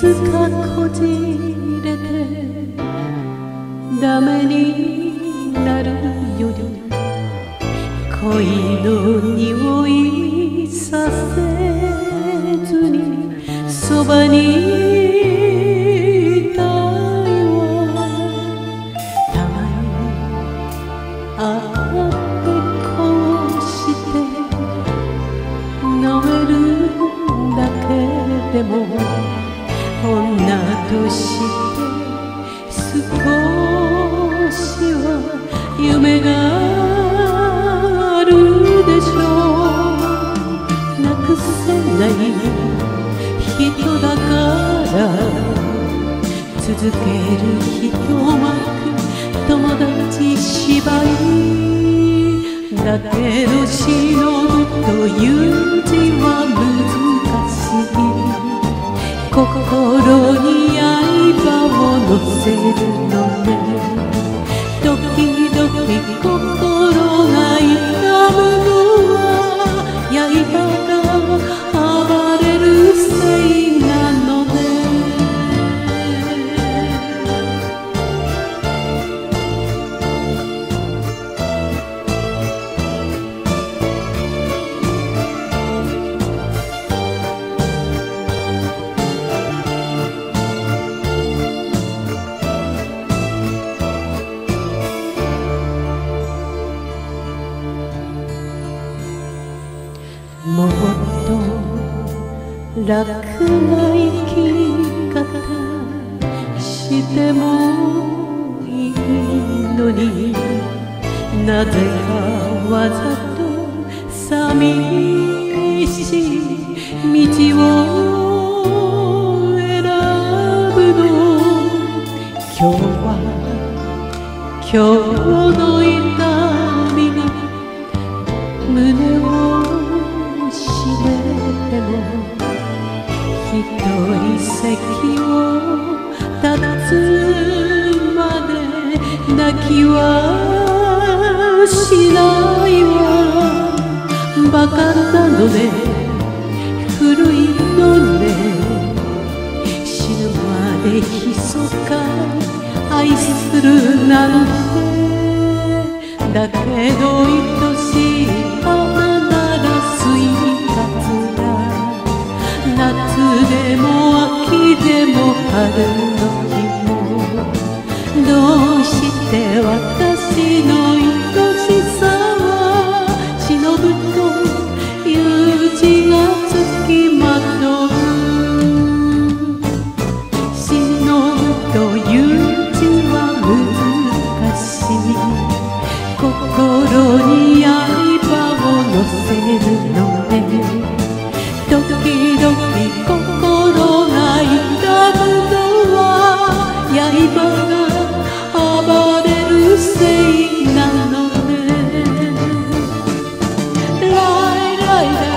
つかこじれてダメになるより恋の匂いさせずにそばにいたいわ。たまに会ってこうして飲めるだけでも女として少しは夢があるでしょう。なくせない人だから続ける一幕友達芝居だけど忍ぶという字は難しい。心に刃を乗せるのね。時々心が痛むのは刃が暴れるせいなのね。もっと楽な生き方してもいいのに、なぜかわざと寂しい道を選ぶの。今日の痛みが胸を締めても一人席を立つまで泣きはしないわ。バカなのね、古いのね、死ぬまで密か愛するなんて。だけど愛しい花ならスイカツだ。夏でも秋でも春の日も、どうして私の愛しさは忍ぶという字がつきまとう。忍ぶという字は難しい。心に刃を乗せるのね。時々心が痛むのは刃が暴れるせいなのね。ライライラ